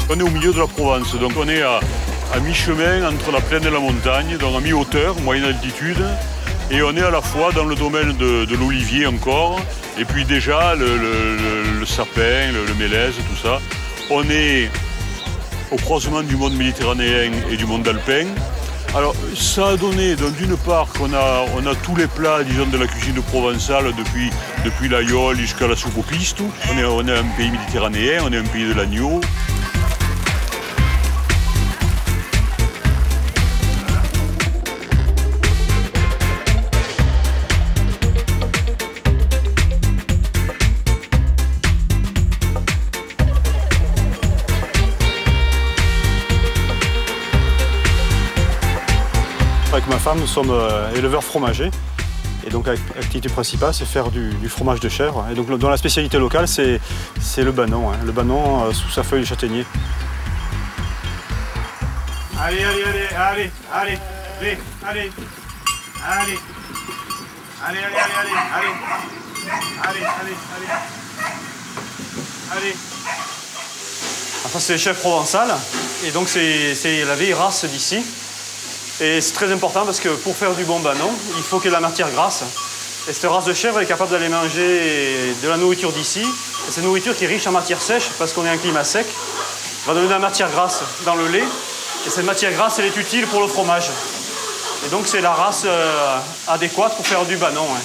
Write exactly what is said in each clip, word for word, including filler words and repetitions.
On est au milieu de la Provence, donc on est à, à mi-chemin entre la plaine et la montagne, donc à mi-hauteur, moyenne altitude. Et on est à la fois dans le domaine de, de l'olivier encore, et puis déjà le, le, le, le sapin, le, le mélèze, tout ça. On est au croisement du monde méditerranéen et du monde alpin. Alors ça a donné, d'une part, qu'on a, on a tous les plats, disons, de la cuisine provençale, depuis, depuis l'aïoli jusqu'à la soupe aux pistes. On est, on est un pays méditerranéen, on est un pays de l'agneau. Avec ma femme, nous sommes euh, éleveurs fromagers. Et donc l'activité principale, c'est faire du, du fromage de chèvre. Et donc dans la spécialité locale, c'est le banon, hein, le banon euh, sous sa feuille de châtaignier. Allez, allez, allez, allez, allez, allez, allez, allez, allez, allez, allez, allez, allez, allez, allez. Enfin, c'est les chèvres provençales, et donc c'est la vieille race d'ici. Et c'est très important parce que pour faire du bon banon, il faut qu'il y ait de la matière grasse. Et cette race de chèvre est capable d'aller manger de la nourriture d'ici. Et cette nourriture qui est riche en matière sèche, parce qu'on est un climat sec, va donner de la matière grasse dans le lait. Et cette matière grasse, elle est utile pour le fromage. Et donc c'est la race euh, adéquate pour faire du banon. Hein.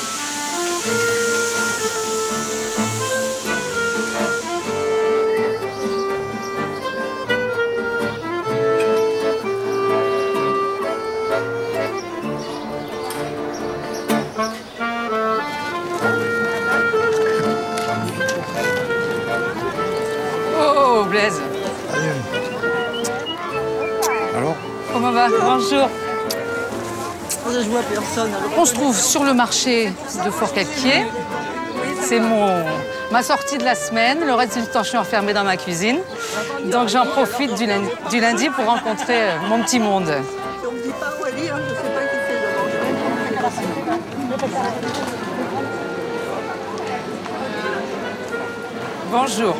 Blaise. Alors? Comment va? Bonjour. Je vois personne. On se trouve sur le marché de Forcalquier. C'est mon ma sortie de la semaine. Le reste du temps, je suis enfermée dans ma cuisine. Donc j'en profite du lundi, du lundi pour rencontrer mon petit monde. On me dit pas où aller, hein, je sais pas qui c'est. Bonjour.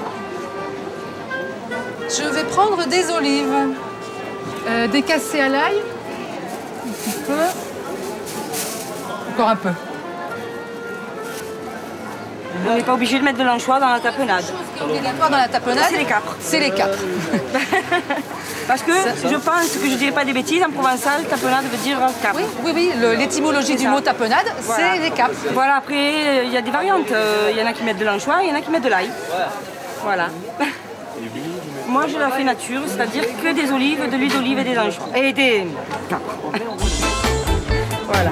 Je vais prendre des olives, euh, des cassées à l'ail, un petit peu, encore un peu. On n'est pas obligé de mettre de l'anchois dans la tapenade. Ce qui est obligatoire dans la tapenade, c'est les capres. C'est les capres. Parce que ça, je pense que je ne dirais pas des bêtises, en provençal, tapenade veut dire capre. Oui, oui, oui, l'étymologie du mot tapenade, voilà. C'est les capres. Voilà, après, il y a des variantes. Il y en a qui mettent de l'anchois, il y en a qui mettent de l'ail. Voilà. Moi, je la fais nature, c'est-à-dire que des olives, de l'huile d'olive et des anchois. Et des capres. Voilà.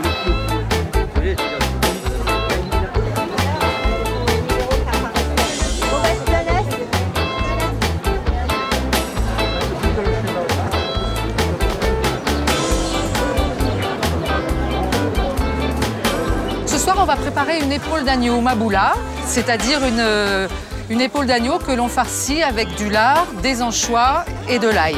Ce soir, on va préparer une épaule d'agneau maboula, c'est-à-dire une... Une épaule d'agneau que l'on farcit avec du lard, des anchois et de l'ail.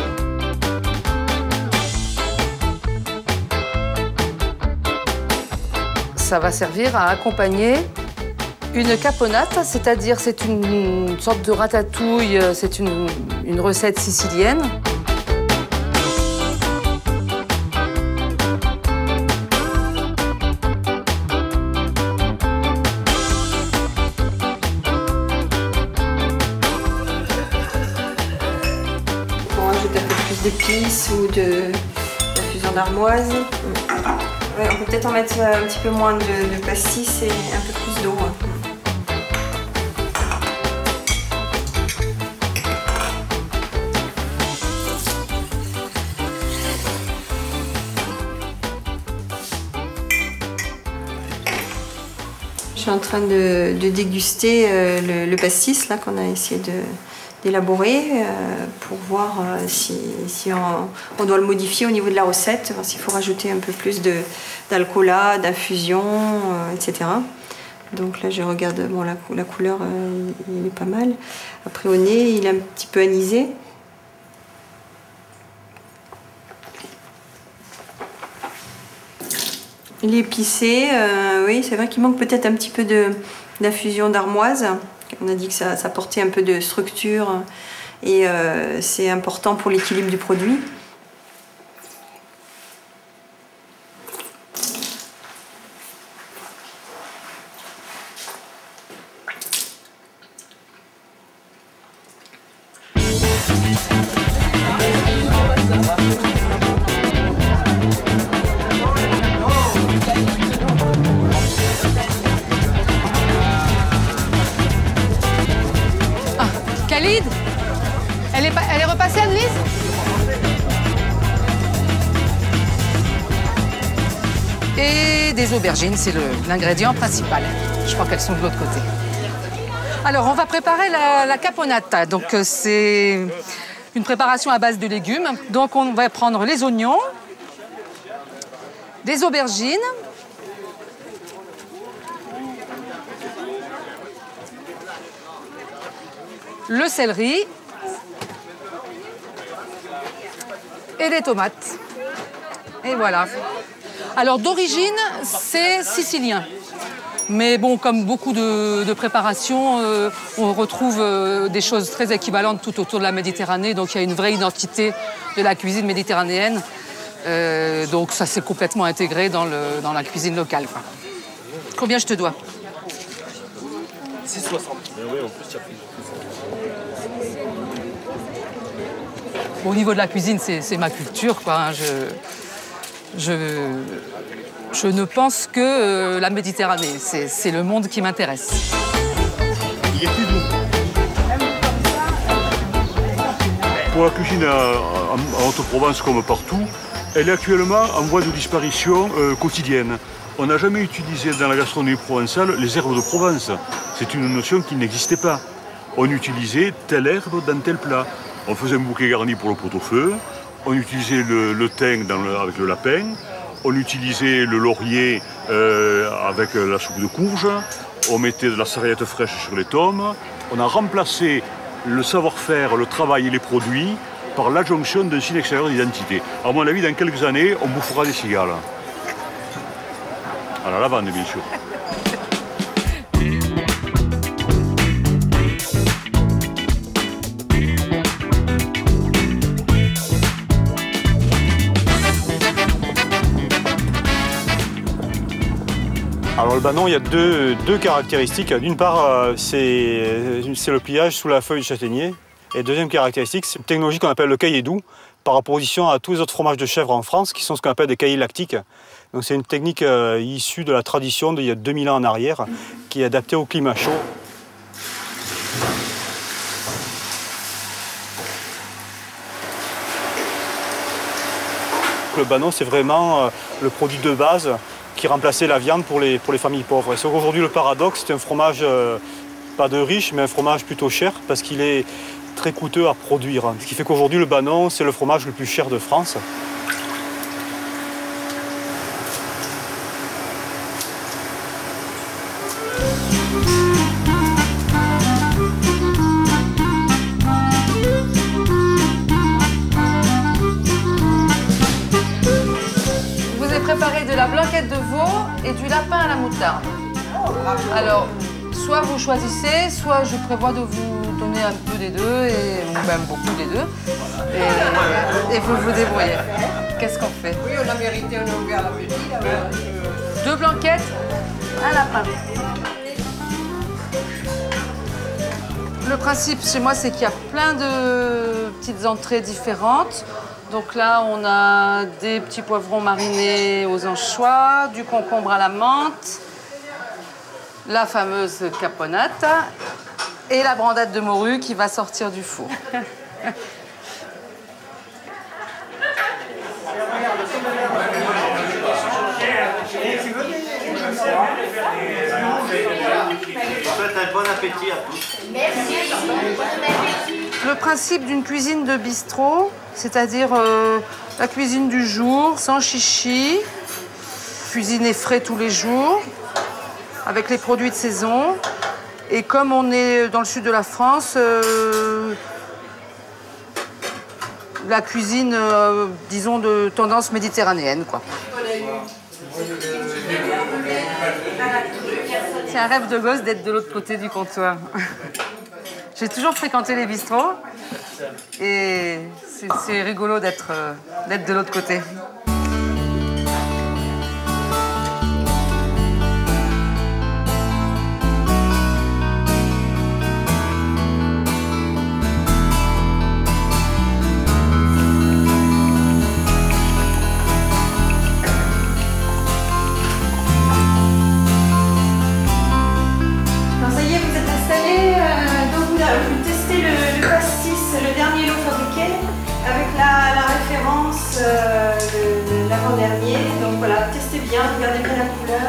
Ça va servir à accompagner une caponate, c'est-à-dire c'est une sorte de ratatouille, c'est une, une recette sicilienne. d'épices ou de d'infusion d'armoise. Ouais, on peut peut-être en mettre un petit peu moins de, de pastis et un peu plus d'eau. Je suis en train de, de déguster euh, le, le pastis là qu'on a essayé de d'élaborer euh, pour voir euh, si, si on, on doit le modifier au niveau de la recette, voir s'il faut rajouter un peu plus d'alcoolat, d'infusion, euh, et cetera. Donc là je regarde, bon la, la couleur euh, il est pas mal. Après au nez il est un petit peu anisé. Il est épicé, euh, oui c'est vrai qu'il manque peut-être un petit peu d'infusion d'armoise. On a dit que ça, ça apportait un peu de structure et euh, c'est important pour l'équilibre du produit. Khalid, elle est, pas, elle est repassée, Annelise? Et des aubergines, c'est l'ingrédient principal. Je crois qu'elles sont de l'autre côté. Alors, on va préparer la, la caponata. Donc, euh, c'est une préparation à base de légumes. Donc, on va prendre les oignons, des aubergines, le céleri et des tomates. Et voilà. Alors d'origine, c'est sicilien. Mais bon, comme beaucoup de, de préparations, euh, on retrouve euh, des choses très équivalentes tout autour de la Méditerranée. Donc il y a une vraie identité de la cuisine méditerranéenne. Euh, donc ça s'est complètement intégré dans, le, dans la cuisine locale, quoi. Combien je te dois? six soixante. Oui, en plus, tu as pris. Bon, au niveau de la cuisine, c'est ma culture, quoi. Hein. Je, je, je ne pense que euh, la Méditerranée. C'est le monde qui m'intéresse. Il est plus doux. Pour la cuisine en Haute-Provence, comme partout, elle est actuellement en voie de disparition euh, quotidienne. On n'a jamais utilisé dans la gastronomie provençale les herbes de Provence. C'est une notion qui n'existait pas. On utilisait telle herbe dans tel plat. On faisait un bouquet garni pour le pot-au-feu, on utilisait le, le thym dans le, avec le lapin, on utilisait le laurier euh, avec la soupe de courge, on mettait de la sarriette fraîche sur les tomes. On a remplacé le savoir-faire, le travail et les produits par l'adjonction d'un signe extérieur d'identité. À mon avis, dans quelques années, on bouffera des cigales. À la lavande, bien sûr. Alors le banon, il y a deux, deux caractéristiques. D'une part, c'est le pliage sous la feuille de châtaignier. Et deuxième caractéristique, c'est une technologie qu'on appelle le caillé doux, par opposition à tous les autres fromages de chèvre en France, qui sont ce qu'on appelle des caillés lactiques. Donc c'est une technique euh, issue de la tradition d'il y a deux mille ans en arrière, qui est adaptée au climat chaud. Le banon, c'est vraiment euh, le produit de base qui remplaçait la viande pour les, pour les familles pauvres. Et c'est aujourd'hui le paradoxe, c'est un fromage, euh, pas de riche, mais un fromage plutôt cher, parce qu'il est très coûteux à produire. Ce qui fait qu'aujourd'hui, le banon, c'est le fromage le plus cher de France. Préparer de la blanquette de veau et du lapin à la moutarde. Alors, soit vous choisissez, soit je prévois de vous donner un peu des deux, et, ou même beaucoup des deux, et, et vous vous débrouillez. Qu'est-ce qu'on fait? Oui, on a mérité un ouvert l'appétit. Deux blanquettes, un lapin. Le principe chez moi, c'est qu'il y a plein de petites entrées différentes. Donc là, on a des petits poivrons marinés aux anchois, du concombre à la menthe, la fameuse caponata et la brandade de morue qui va sortir du four. Bon appétit à tous. Le principe d'une cuisine de bistrot, c'est-à-dire euh, la cuisine du jour, sans chichi, cuisiner frais tous les jours, avec les produits de saison. Et comme on est dans le sud de la France, euh, la cuisine, euh, disons, de tendance méditerranéenne, quoi. C'est un rêve de gosse d'être de l'autre côté du comptoir. J'ai toujours fréquenté les bistrots et c'est rigolo d'être euh, d'être de l'autre côté. Euh, de, de l'avant-dernier, donc voilà, testez bien, regardez bien la couleur.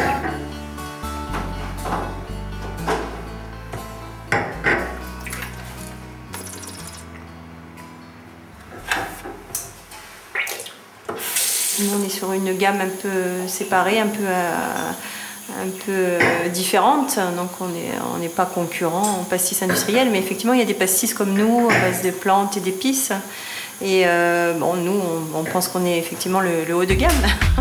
Nous on est sur une gamme un peu séparée, un peu, euh, un peu euh, différente, donc on n'est on n'est pas concurrent en pastis industriel, mais effectivement il y a des pastis comme nous, à base de plantes et d'épices. Et euh, bon, nous, on, on pense qu'on est effectivement le, le haut de gamme.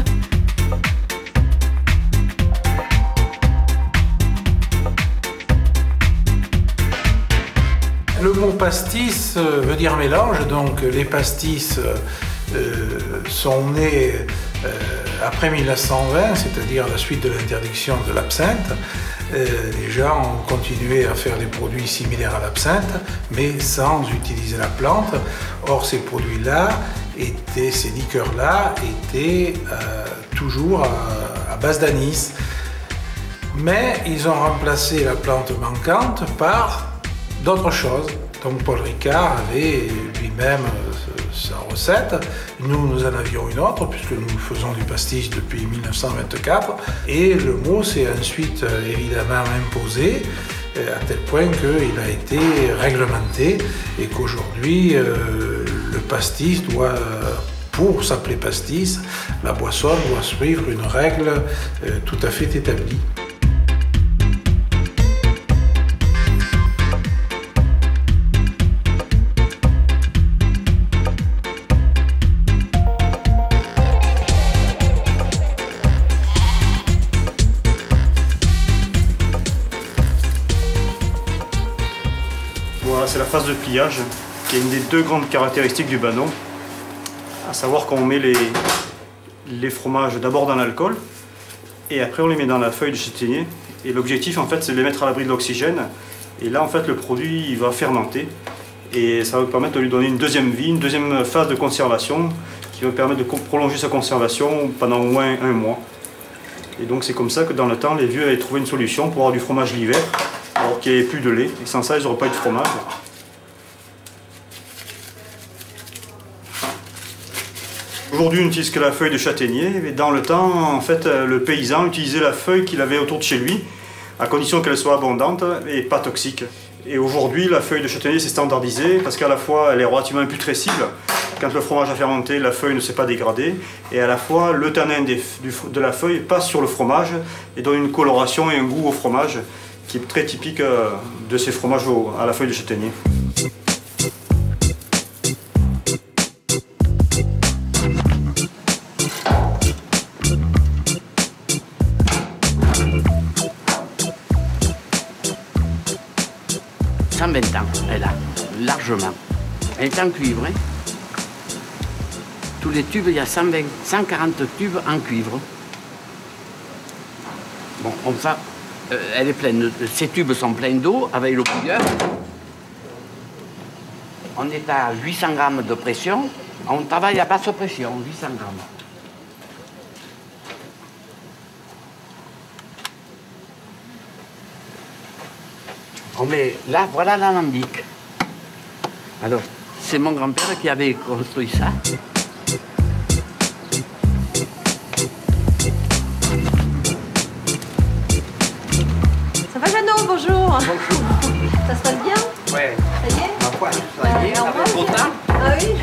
Le mot pastis veut dire mélange, donc les pastis euh, sont nés euh, après mille neuf cent vingt, c'est-à-dire la suite de l'interdiction de l'absinthe. Euh, les gens ont continué à faire des produits similaires à l'absinthe, mais sans utiliser la plante. Or, ces produits-là, étaient, ces liqueurs-là, étaient euh, toujours à, à base d'anis. Mais ils ont remplacé la plante manquante par d'autres choses. Donc Paul Ricard avait lui-même sa recette. Nous, nous en avions une autre, puisque nous faisons du pastis depuis mille neuf cent vingt-quatre. Et le mot s'est ensuite évidemment imposé, à tel point qu'il a été réglementé, et qu'aujourd'hui, euh, le pastis doit, pour s'appeler pastis, la boisson doit suivre une règle euh, tout à fait établie. Voilà, c'est la phase de pliage, qui est une des deux grandes caractéristiques du bannon, à savoir qu'on met les, les fromages d'abord dans l'alcool, et après on les met dans la feuille de châtaignier. Et l'objectif en fait c'est de les mettre à l'abri de l'oxygène, et là en fait le produit il va fermenter, et ça va permettre de lui donner une deuxième vie, une deuxième phase de conservation, qui va permettre de prolonger sa conservation pendant au moins un mois. Et donc c'est comme ça que dans le temps les vieux avaient trouvé une solution pour avoir du fromage l'hiver, alors qu'il n'y avait plus de lait, et sans ça ils n'auraient pas eu de fromage. Aujourd'hui, on n'utilise que la feuille de châtaignier, mais dans le temps, en fait, le paysan utilisait la feuille qu'il avait autour de chez lui, à condition qu'elle soit abondante et pas toxique. Et aujourd'hui, la feuille de châtaignier s'est standardisée parce qu'à la fois, elle est relativement imputrescible. Quand le fromage a fermenté, la feuille ne s'est pas dégradée, et à la fois, le tanin des, du, de la feuille passe sur le fromage et donne une coloration et un goût au fromage qui est très typique de ces fromages au, à la feuille de châtaignier. cent vingt ans, elle a, largement. Elle est en cuivre. Hein. Tous les tubes, il y a cent vingt, cent quarante tubes en cuivre. Bon, enfin, euh, elle est pleine. Ces tubes sont pleins d'eau avec le bouilleur. On est à huit cents grammes de pression. On travaille à basse pression, huit cents grammes. On met là, voilà l'alambic. Alors, c'est mon grand-père qui avait construit ça. Ça va, Jeannot? Bonjour. Bonjour. Ça se passe bien? Ouais. Ça y est? Ma foi, ça y est, ça fait trop tard. Ah oui.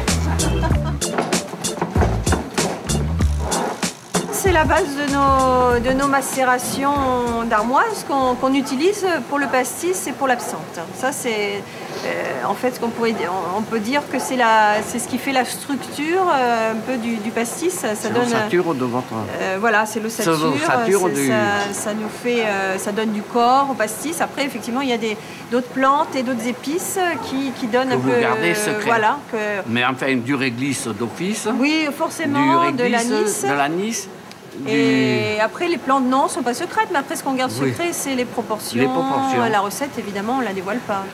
C'est la base de nos, de nos macérations d'armoise qu'on qu'on utilise pour le pastis et pour l'absinthe. Ça, c'est Euh, en fait, ce qu'on pourrait, on, on peut dire que c'est ce qui fait la structure euh, un peu du, du pastis. Ça, ça donne l'ossature de votre. Euh, voilà, c'est l'ossature. Du... Ça, ça nous fait, euh, ça donne du corps au pastis. Après, effectivement, il y a d'autres plantes et d'autres épices qui, qui donnent que un vous peu. Gardez secret. Voilà. Que... Mais enfin, du réglisse d'office. Oui, forcément, réglisse, de l'anis. De l'anis. Et du... après, les plantes, non, sont pas secrètes, mais après, ce qu'on garde oui. secret, c'est les proportions. Les proportions. La recette, évidemment, on la dévoile pas.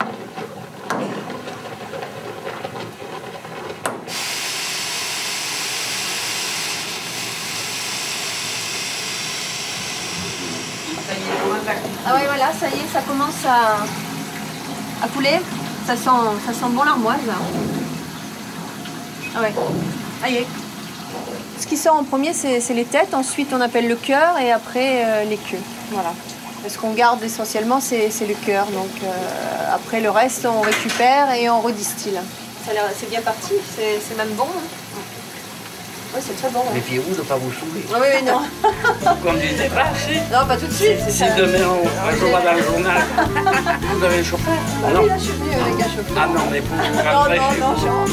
Ah oui, voilà, ça y est, ça commence à, à couler. Ça sent, ça sent bon l'armoise. Ah ouais, ça y est. Ce qui sort en premier, c'est les têtes. Ensuite, on appelle le cœur et après, euh, les queues. Voilà. Et ce qu'on garde essentiellement, c'est le cœur. Donc euh, après, le reste, on récupère et on redistille. C'est bien parti, c'est même bon. Hein. Oui, c'est très bon. Méfiez-vous de ne pas vous saouler. Ah oui, oui, non. Comme disait pas, si. Non, pas tout de suite. Si demain, on, un jour dans le journal, vous avez le chauffeur. Ah non. Oui, là, je suis venue avec un chauffeur. Ah non, mais pour vous Non, rentrer non, chez non, vous. je rentre.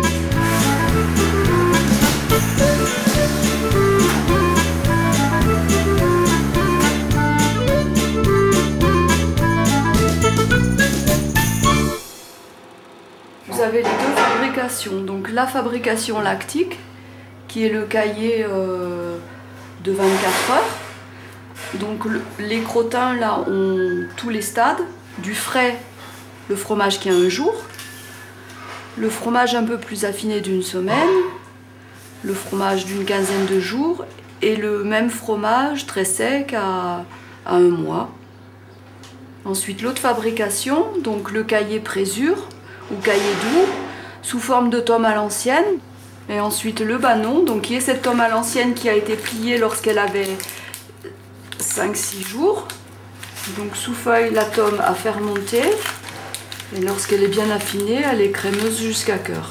Vous avez les deux fabrications, donc la fabrication lactique, qui est le cahier euh, de vingt-quatre heures. Donc le, les crottins là ont tous les stades, du frais, le fromage qui a un jour, le fromage un peu plus affiné d'une semaine, le fromage d'une quinzaine de jours et le même fromage très sec à, à un mois. Ensuite l'autre fabrication, donc le cahier présure, ou cahier doux, sous forme de tome à l'ancienne. Et ensuite le banon, donc qui est cette tome à l'ancienne qui a été pliée lorsqu'elle avait cinq six jours. Donc sous feuille, la tome à fermenter. Et lorsqu'elle est bien affinée, elle est crémeuse jusqu'à cœur.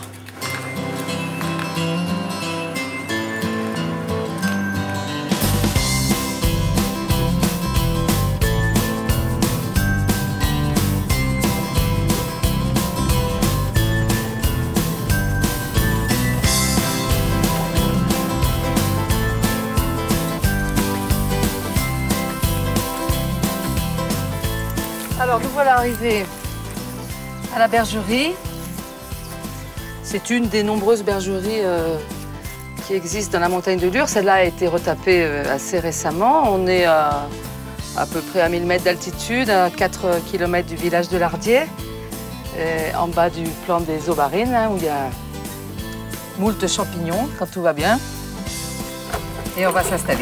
Alors nous voilà arrivés à la bergerie. C'est une des nombreuses bergeries euh, qui existent dans la montagne de Lure. Celle-là a été retapée euh, assez récemment. On est à, à peu près à mille mètres d'altitude, à quatre kilomètres du village de Lardier, et en bas du plan des Aubarines, hein, où il y a moult champignons, quand tout va bien. Et on va s'installer.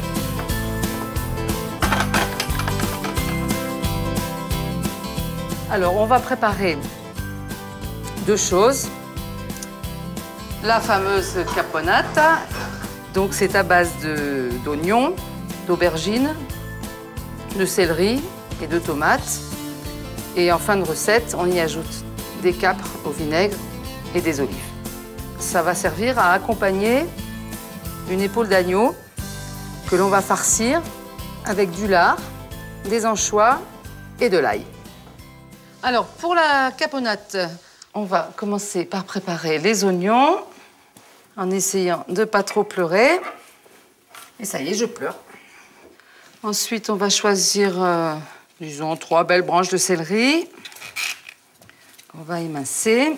Alors, on va préparer deux choses. La fameuse caponata, donc c'est à base d'oignons, d'aubergines, de céleri et de tomates. Et en fin de recette, on y ajoute des capres au vinaigre et des olives. Ça va servir à accompagner une épaule d'agneau que l'on va farcir avec du lard, des anchois et de l'ail. Alors, pour la caponate, on va commencer par préparer les oignons en essayant de ne pas trop pleurer. Et ça y est, je pleure. Ensuite, on va choisir, euh, disons, trois belles branches de céleri qu'on va émincer.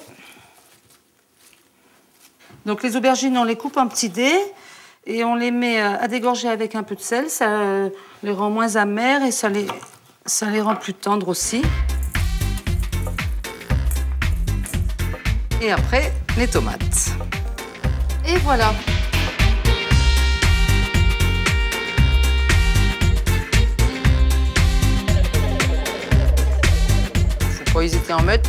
Donc, les aubergines, on les coupe en petits dés et on les met à dégorger avec un peu de sel. Ça les rend moins amères et ça les, ça les rend plus tendres aussi. Et après, les tomates. Et voilà. Faut pas hésiter à en mettre.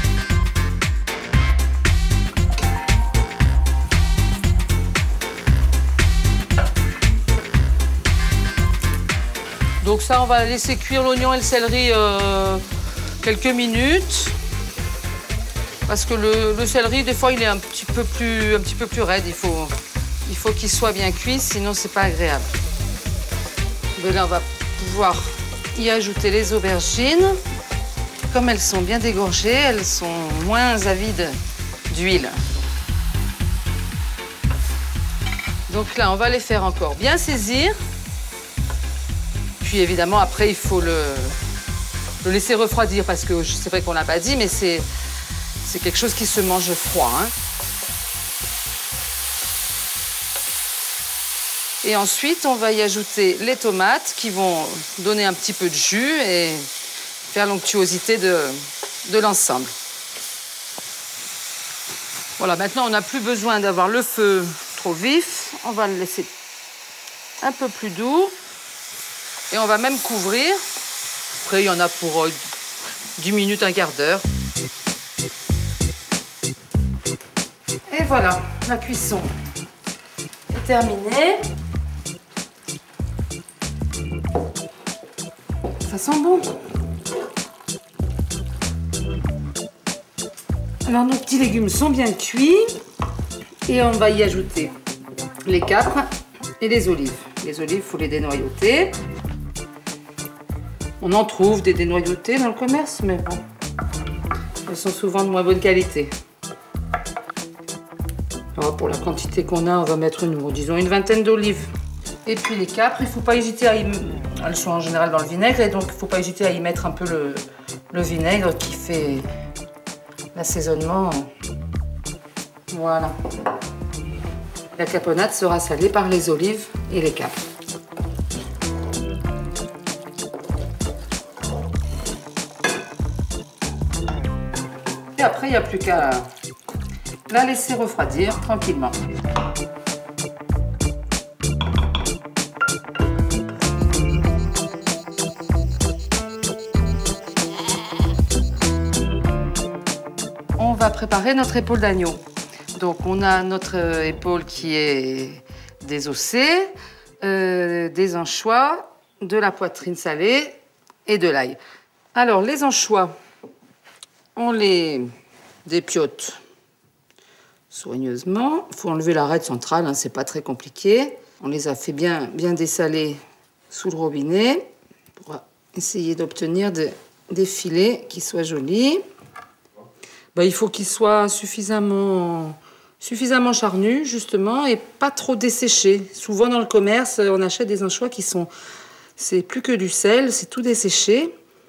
Donc ça, on va laisser cuire l'oignon et le céleri euh, quelques minutes. Parce que le, le céleri, des fois, il est un petit peu plus, un petit peu plus raide. Il faut, il faut qu'il soit bien cuit, sinon c'est pas agréable. Mais là, on va pouvoir y ajouter les aubergines. comme elles sont bien dégorgées, elles sont moins avides d'huile. Donc là, on va les faire encore bien saisir. Puis évidemment, après, il faut le, le laisser refroidir parce que c'est vrai qu'on l'a pas dit, mais c'est c'est quelque chose qui se mange froid, hein. Et ensuite, on va y ajouter les tomates qui vont donner un petit peu de jus et faire l'onctuosité de, de l'ensemble. Voilà, maintenant, on n'a plus besoin d'avoir le feu trop vif. On va le laisser un peu plus doux. Et on va même couvrir. Après, il y en a pour euh, dix minutes, un quart d'heure. Et voilà, la cuisson est terminée. Ça sent bon. Alors, nos petits légumes sont bien cuits. Et on va y ajouter les capres et les olives. Les olives, il faut les dénoyauter. On en trouve des dénoyautées dans le commerce, mais bon, elles sont souvent de moins bonne qualité. Alors, pour la quantité qu'on a, on va mettre, une, disons, une vingtaine d'olives. Et puis les capres, il ne faut pas hésiter à y... Elles sont en général dans le vinaigre, et donc il ne faut pas hésiter à y mettre un peu le, le vinaigre qui fait l'assaisonnement. Voilà. La caponate sera salée par les olives et les capres. Et après, il n'y a plus qu'à la laisser refroidir tranquillement. On va préparer notre épaule d'agneau. Donc, on a notre épaule qui est désossée, euh, des anchois, de la poitrine salée et de l'ail. Alors, les anchois, on les dépiote soigneusement. Il faut enlever l'arête centrale, hein, c'est pas très compliqué. On les a fait bien, bien dessaler sous le robinet pour essayer d'obtenir de, des filets qui soient jolis. Ben, il faut qu'ils soient suffisamment, suffisamment charnus, justement, et pas trop desséchés. Souvent, dans le commerce, on achète des anchois qui sont... C'est plus que du sel, c'est tout desséché.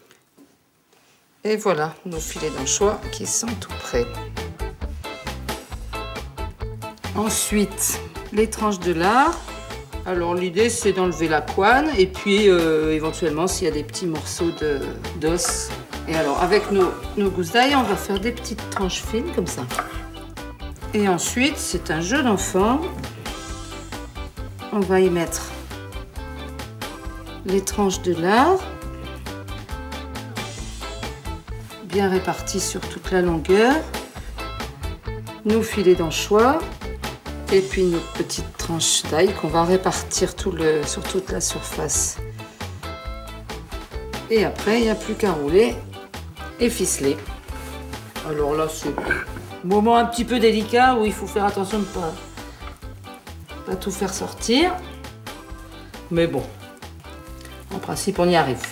Et voilà, nos filets d'anchois qui sont tout prêts. Ensuite, les tranches de lard. Alors, l'idée, c'est d'enlever la couenne, et puis, euh, éventuellement, s'il y a des petits morceaux de, d'os. Et alors, avec nos, nos gousses d'ail, on va faire des petites tranches fines, comme ça. Et ensuite, c'est un jeu d'enfant. On va y mettre les tranches de lard, bien réparties sur toute la longueur. Nos filets d'anchois. Et puis nos petites tranches d'ail qu'on va répartir tout le, sur toute la surface. Et après, il n'y a plus qu'à rouler et ficeler. Alors là, c'est un moment un petit peu délicat où il faut faire attention de ne pas, pas tout faire sortir. Mais bon, en principe, on y arrive.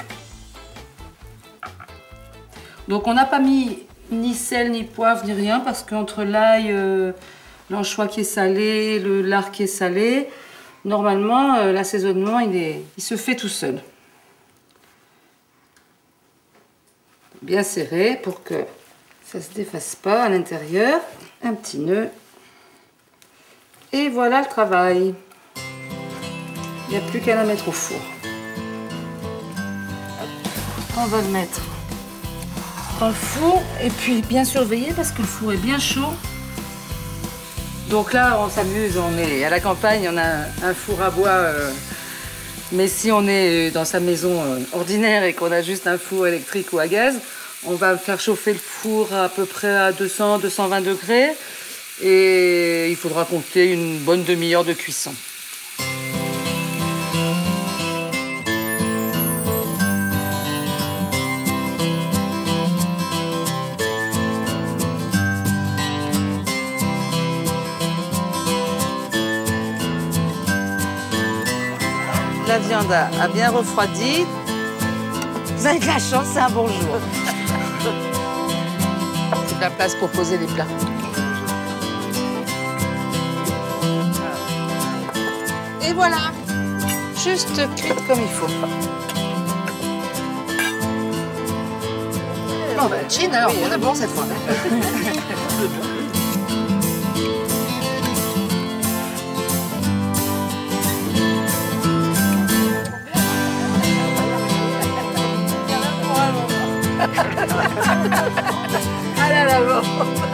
Donc, on n'a pas mis ni sel, ni poivre, ni rien, parce qu'entre l'ail, euh, l'anchois qui est salé, le lard qui est salé, normalement, euh, l'assaisonnement, il, est, il se fait tout seul. Bien serré pour que ça ne se défasse pas à l'intérieur. Un petit nœud. Et voilà le travail. Il n'y a plus qu'à la mettre au four. On va le mettre dans le four et puis bien surveiller parce que le four est bien chaud. Donc là, on s'amuse, on est à la campagne, on a un four à bois. Euh, mais si on est dans sa maison euh, ordinaire et qu'on a juste un four électrique ou à gaz, on va faire chauffer le four à peu près à deux cents à deux cent vingt degrés et il faudra compter une bonne demi-heure de cuisson. La viande a bien refroidi. Vous avez de la chance, c'est un bon jour. la place pour poser les plats. Et voilà, juste cuite comme il faut. Bon, bah, Chin, alors, on est bon cette fois. Allez, là, bon.